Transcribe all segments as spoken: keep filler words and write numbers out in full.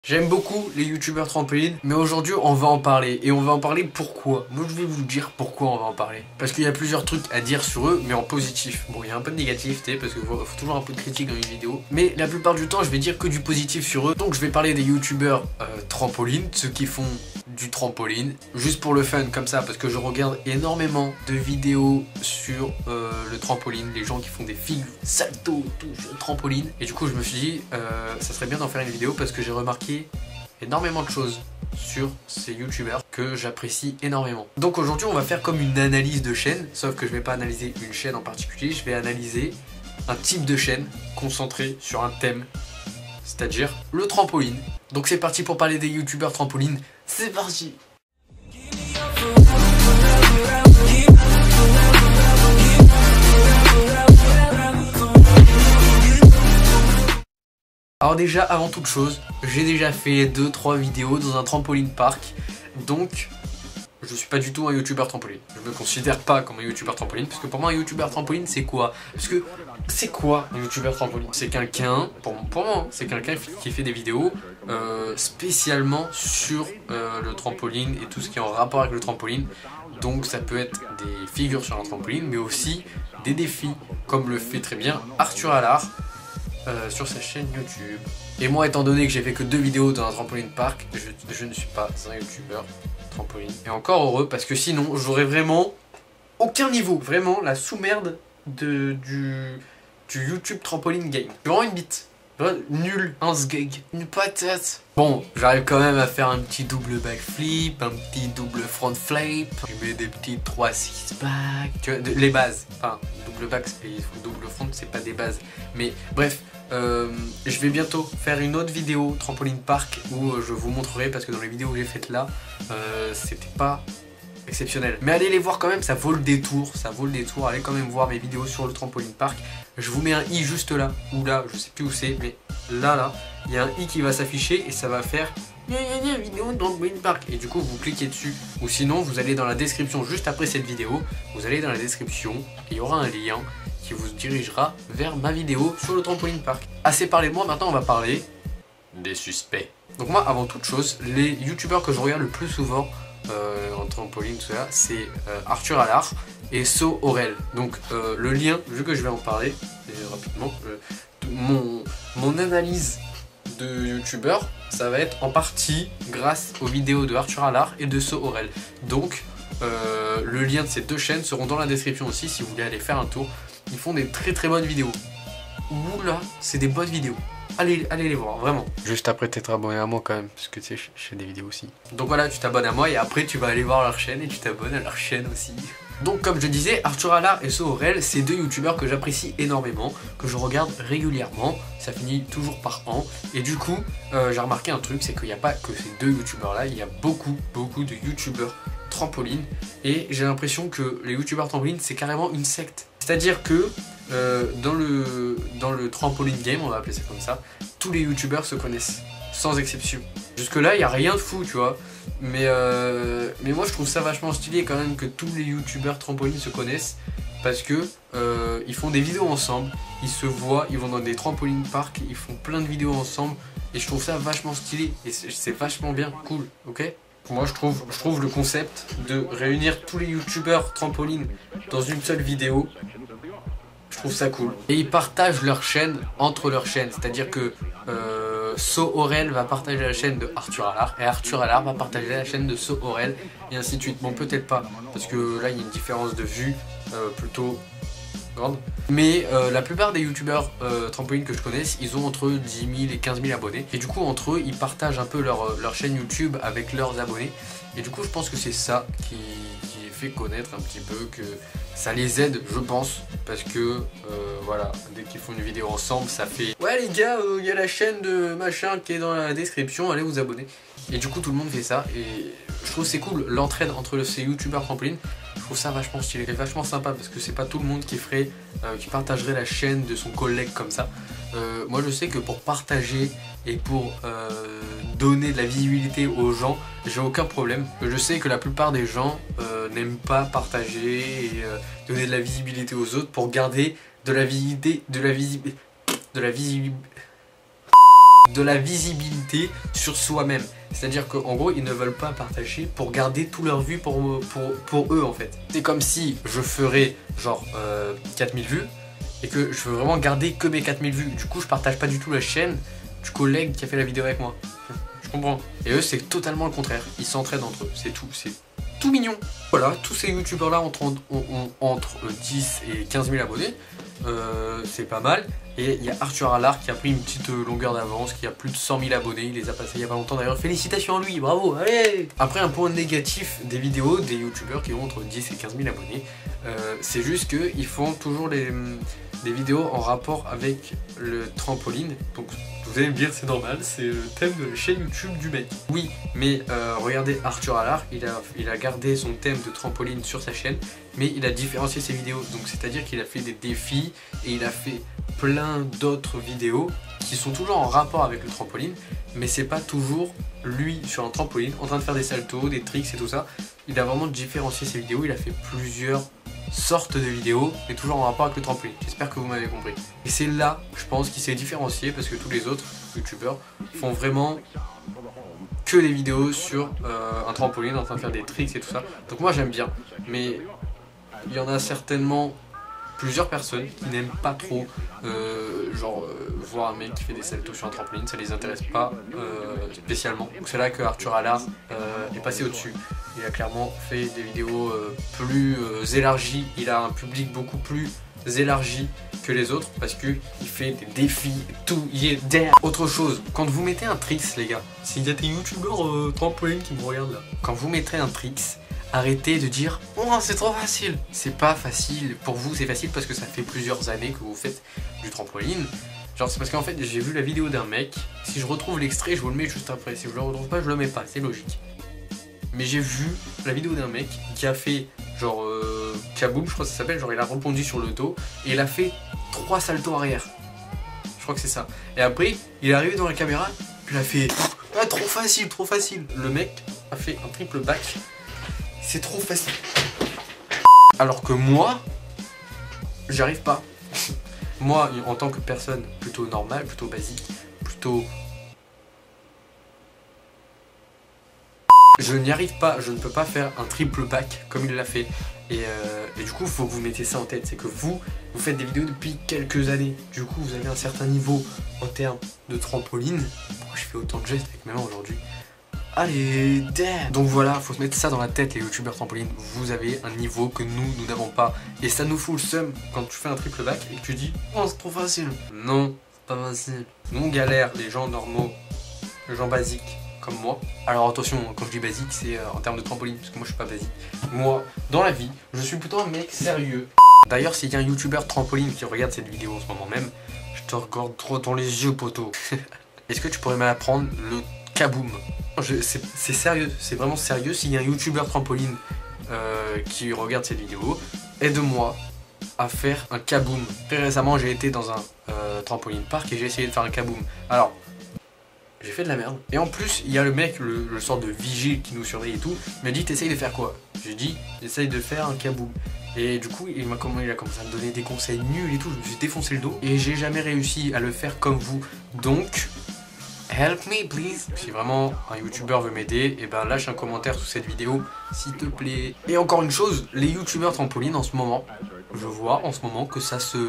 J'aime beaucoup les youtubeurs trampolines, mais aujourd'hui on va en parler. Et on va en parler pourquoi? Moi je vais vous dire pourquoi on va en parler. Parce qu'il y a plusieurs trucs à dire sur eux, mais en positif. Bon, il y a un peu de négatif, tu sais, parce qu'il faut, faut toujours un peu de critique dans une vidéo. Mais la plupart du temps je vais dire que du positif sur eux. Donc je vais parler des youtubeurs euh, trampolines, ceux qui font du trampoline, juste pour le fun comme ça, parce que je regarde énormément de vidéos sur euh, le trampoline, les gens qui font des figures, salto, tout sur le trampoline. Et du coup je me suis dit, euh, ça serait bien d'en faire une vidéo parce que j'ai remarqué énormément de choses sur ces youtubeurs que j'apprécie énormément. Donc aujourd'hui on va faire comme une analyse de chaîne, sauf que je vais pas analyser une chaîne en particulier, je vais analyser un type de chaîne concentré sur un thème, c'est-à-dire le trampoline. Donc c'est parti pour parler des youtubeurs trampolines, c'est parti. Alors déjà, avant toute chose, j'ai déjà fait deux trois vidéos dans un trampoline park, donc je suis pas du tout un youtubeur trampoline. Je me considère pas comme un youtubeur trampoline, parce que pour moi un youtubeur trampoline c'est quoi? Parce que c'est quoi un youtubeur trampoline? C'est quelqu'un, pour, pour moi, c'est quelqu'un qui fait des vidéos euh, spécialement sur euh, le trampoline et tout ce qui est en rapport avec le trampoline. Donc ça peut être des figures sur un trampoline, mais aussi des défis, comme le fait très bien Arthur Allard. Euh, sur sa chaîne YouTube. Et moi, étant donné que j'ai fait que deux vidéos dans un trampoline park, je, je ne suis pas un youtubeur trampoline. Et encore heureux, parce que sinon j'aurais vraiment aucun niveau, vraiment la sous-merde de du, du YouTube trampoline game. Vraiment une bite, nul, un sgeg, une patate. Bon, j'arrive quand même à faire un petit double backflip, un petit double front flip, je mets des petits trois six back, tu vois, de, les bases. Enfin, double back et double front, c'est pas des bases. Mais bref, euh, je vais bientôt faire une autre vidéo trampoline park où je vous montrerai, parce que dans les vidéos que j'ai faites là, euh, c'était pas exceptionnel. Mais allez les voir quand même, ça vaut le détour, ça vaut le détour. Allez quand même voir mes vidéos sur le trampoline park. Je vous mets un i juste là, ou là, je sais plus où c'est, mais là, là, il y a un i qui va s'afficher et ça va faire vidéo de trampoline park. Et du coup, vous cliquez dessus. Ou sinon, vous allez dans la description juste après cette vidéo, vous allez dans la description, et il y aura un lien qui vous dirigera vers ma vidéo sur le trampoline park. Assez parlé de moi, maintenant on va parler des suspects. Donc moi, avant toute chose, les youtubeurs que je regarde le plus souvent Euh, en trampoline, tout ça, c'est euh, Arthur Allard et So Aurel. Donc euh, le lien, vu que je vais en parler et rapidement, euh, mon, mon analyse de youtubeur, ça va être en partie grâce aux vidéos de Arthur Allard et de So Aurel. Donc euh, le lien de ces deux chaînes seront dans la description aussi si vous voulez aller faire un tour. Ils font des très très bonnes vidéos. Oula, c'est des bonnes vidéos. Allez, allez les voir, vraiment. Juste après t'être abonné à moi quand même, parce que tu sais, je fais des vidéos aussi. Donc voilà, tu t'abonnes à moi et après tu vas aller voir leur chaîne et tu t'abonnes à leur chaîne aussi. Donc comme je disais, Arthur Allard et So Aurel, c'est deux youtubeurs que j'apprécie énormément, que je regarde régulièrement, ça finit toujours par an. Et du coup, euh, j'ai remarqué un truc, c'est qu'il n'y a pas que ces deux youtubeurs là, il y a beaucoup, beaucoup de youtubeurs trampoline. Et j'ai l'impression que les youtubeurs trampoline, c'est carrément une secte. C'est-à-dire que euh, dans, le, dans le trampoline game, on va appeler ça comme ça, tous les youtubeurs se connaissent, sans exception. Jusque là, il n'y a rien de fou, tu vois. Mais, euh, mais moi, je trouve ça vachement stylé quand même que tous les youtubeurs trampoline se connaissent. Parce que euh, ils font des vidéos ensemble, ils se voient, ils vont dans des trampolines park, ils font plein de vidéos ensemble. Et je trouve ça vachement stylé. Et c'est vachement bien, cool, ok? Moi je trouve, je trouve le concept de réunir tous les youtubeurs trampoline dans une seule vidéo, je trouve ça cool. Et ils partagent leur chaîne entre leurs chaînes, c'est-à-dire que euh, So Aurel va partager la chaîne de Arthur Allard et Arthur Allard va partager la chaîne de So Aurel et ainsi de suite. Bon, peut-être pas, parce que là il y a une différence de vue euh, plutôt grande. Mais euh, la plupart des youtubeurs euh, trampoline que je connaisse, ils ont entre dix mille et quinze mille abonnés. Et du coup, entre eux, ils partagent un peu leur, leur chaîne YouTube avec leurs abonnés. Et du coup, je pense que c'est ça qui, qui fait connaître un petit peu, que ça les aide, je pense. Parce que, euh, voilà, dès qu'ils font une vidéo ensemble, ça fait « Ouais les gars, il euh, y a la chaîne de machin qui est dans la description, allez vous abonner. » Et du coup, tout le monde fait ça. Et je trouve c'est cool, l'entraide entre ces youtubeurs trampoline. Je trouve ça vachement stylé, et vachement sympa, parce que c'est pas tout le monde qui ferait, euh, qui partagerait la chaîne de son collègue comme ça. Euh, moi je sais que pour partager et pour euh, donner de la visibilité aux gens, j'ai aucun problème. Je sais que la plupart des gens euh, n'aiment pas partager et euh, donner de la visibilité aux autres pour garder de la visibilité, de la visibilité, de la visibilité. de la visibilité sur soi-même. C'est-à-dire qu'en gros, ils ne veulent pas partager pour garder tout leur vue pour, pour, pour eux en fait. C'est comme si je ferais genre euh, quatre mille vues et que je veux vraiment garder que mes quatre mille vues. Du coup, je partage pas du tout la chaîne du collègue qui a fait la vidéo avec moi. Je comprends. Et eux, c'est totalement le contraire. Ils s'entraident entre eux, c'est tout. C'est tout mignon. Voilà, tous ces youtubeurs là ont, ont, ont entre dix et quinze mille abonnés. Euh, c'est pas mal. Et il y a Arthur Allard qui a pris une petite longueur d'avance, qui a plus de cent mille abonnés, il les a passés il y a pas longtemps d'ailleurs, félicitations à lui, bravo, allez. Après, un point négatif des vidéos des youtubeurs qui ont entre dix et quinze mille abonnés, euh, c'est juste qu'ils font toujours les, des vidéos en rapport avec le trampoline. Donc vous allez me dire, c'est normal, c'est le thème de la chaîne YouTube du mec. Oui, mais euh, regardez Arthur Allard, il a, il a gardé son thème de trampoline sur sa chaîne, mais il a différencié ses vidéos. Donc c'est à dire qu'il a fait des défis et il a fait plein d'autres vidéos qui sont toujours en rapport avec le trampoline, mais c'est pas toujours lui sur un trampoline en train de faire des saltos, des tricks et tout ça. Il a vraiment différencié ses vidéos, il a fait plusieurs sortes de vidéos, mais toujours en rapport avec le trampoline. J'espère que vous m'avez compris. Et c'est là, je pense, qu'il s'est différencié, parce que tous les autres youtubeurs font vraiment que des vidéos sur euh, un trampoline en train de faire des tricks et tout ça. Donc moi j'aime bien, mais il y en a certainement plusieurs personnes qui n'aiment pas trop euh, genre euh, voir un mec qui fait des saltos sur un trampoline, ça les intéresse pas euh, spécialement. Donc c'est là que Arthur Allard euh, est passé au-dessus. Il a clairement fait des vidéos euh, plus euh, élargies, il a un public beaucoup plus élargi que les autres parce qu'il fait des défis, tout y est derrière. Autre chose, quand vous mettez un tricks les gars, s'il y a des youtubeurs euh, trampoline qui me regardent là, quand vous mettrez un tricks, arrêtez de dire oh c'est trop facile. C'est pas facile, pour vous c'est facile parce que ça fait plusieurs années que vous faites du trampoline. Genre c'est parce qu'en fait j'ai vu la vidéo d'un mec, si je retrouve l'extrait je vous le mets juste après, si je le retrouve pas je le mets pas, c'est logique. Mais j'ai vu la vidéo d'un mec qui a fait genre euh, Kaboom je crois que ça s'appelle, genre il a rebondi sur le dos et il a fait trois saltos arrière. Je crois que c'est ça. Et après il est arrivé dans la caméra, puis il a fait ah, trop facile, trop facile. Le mec a fait un triple back. C'est trop facile. Alors que moi, j'y arrive pas. Moi, en tant que personne plutôt normale, plutôt basique, plutôt... Je n'y arrive pas, je ne peux pas faire un triple back comme il l'a fait. Et, euh, et du coup, il faut que vous mettez ça en tête. C'est que vous, vous faites des vidéos depuis quelques années. Du coup, vous avez un certain niveau en termes de trampoline. Pourquoi je fais autant de gestes avec mes mains aujourd'hui ? Allez, damn. Donc voilà, faut se mettre ça dans la tête les youtubeurs trampoline. Vous avez un niveau que nous, nous n'avons pas. Et ça nous fout le seum quand tu fais un triple back et que tu dis oh c'est trop facile. Non, c'est pas facile. Nous on galère, les gens normaux, les gens basiques comme moi. Alors attention, quand je dis basique, c'est euh, en termes de trampoline, parce que moi je suis pas basique. Moi, dans la vie, je suis plutôt un mec sérieux. D'ailleurs, s'il y a un youtubeur trampoline qui regarde cette vidéo en ce moment même, je te regarde trop dans les yeux, poteau. Est-ce que tu pourrais m'apprendre le Kaboom? C'est sérieux, c'est vraiment sérieux. S'il y a un youtubeur trampoline euh, qui regarde cette vidéo, aide-moi à faire un Kaboom. Très récemment, j'ai été dans un euh, trampoline park et j'ai essayé de faire un Kaboom. Alors, j'ai fait de la merde. Et en plus, il y a le mec, le, le sort de vigile qui nous surveille et tout, il m'a dit t'essayes de faire quoi? J'ai dit j'essaye de faire un Kaboom. Et du coup, il, il a commencé à me donner des conseils nuls et tout, je me suis défoncé le dos. Et j'ai jamais réussi à le faire comme vous. Donc... help me please. Si vraiment un youtubeur veut m'aider, et ben lâche un commentaire sous cette vidéo s'il te plaît. Et encore une chose, les youtubeurs trampoline en ce moment, je vois en ce moment que ça se...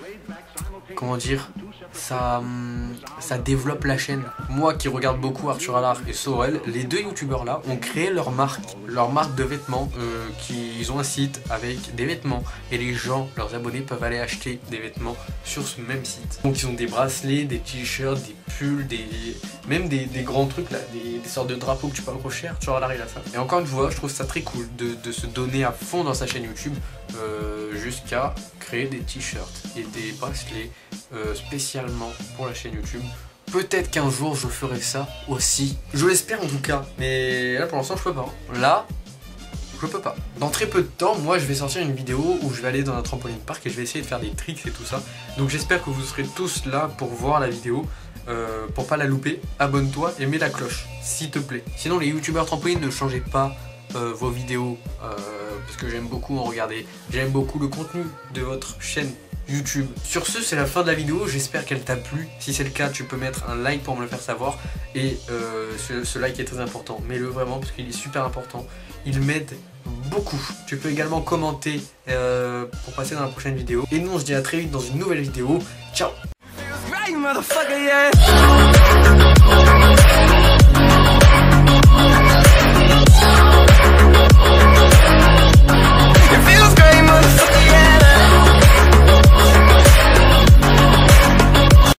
comment dire, ça, ça développe la chaîne. Moi qui regarde beaucoup Arthur Allard et Sorel, les deux youtubeurs là ont créé leur marque, leur marque de vêtements, euh, qui, ils ont un site avec des vêtements et les gens, leurs abonnés peuvent aller acheter des vêtements sur ce même site. Donc ils ont des bracelets, des t-shirts, des pulls, des, même des, des grands trucs là, des, des sortes de drapeaux que tu peux accrocher. Arthur Allard il a ça. Et encore une fois, je trouve ça très cool de, de se donner à fond dans sa chaîne YouTube euh, jusqu'à créer des t-shirts et des bracelets euh, spécialement pour la chaîne YouTube. Peut-être qu'un jour je ferai ça aussi. Je l'espère en tout cas. Mais là pour l'instant je peux pas. Là, je peux pas. Dans très peu de temps, moi je vais sortir une vidéo où je vais aller dans un trampoline park et je vais essayer de faire des tricks et tout ça. Donc j'espère que vous serez tous là pour voir la vidéo. Euh, pour pas la louper, abonne-toi et mets la cloche, s'il te plaît. Sinon les youtubeurs trampoline, ne changez pas euh, vos vidéos. Euh, parce que j'aime beaucoup en regarder. J'aime beaucoup le contenu de votre chaîne YouTube. Sur ce, c'est la fin de la vidéo, j'espère qu'elle t'a plu. Si c'est le cas, tu peux mettre un like pour me le faire savoir. Et euh, ce, ce like est très important, mets-le vraiment parce qu'il est super important. Il m'aide beaucoup. Tu peux également commenter euh, pour passer dans la prochaine vidéo. Et nous, on se dit à très vite dans une nouvelle vidéo. Ciao!